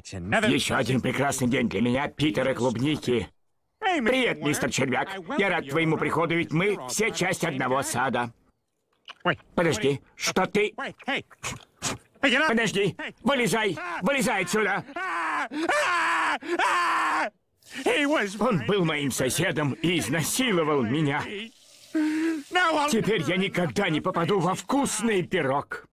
Еще один прекрасный день для меня, Питер и клубники. Привет, мистер Червяк. Я рад твоему приходу, ведь мы все часть одного сада. Подожди, что ты... Подожди, вылезай, вылезай отсюда. Он был моим соседом и изнасиловал меня. Теперь я никогда не попаду во вкусный пирог.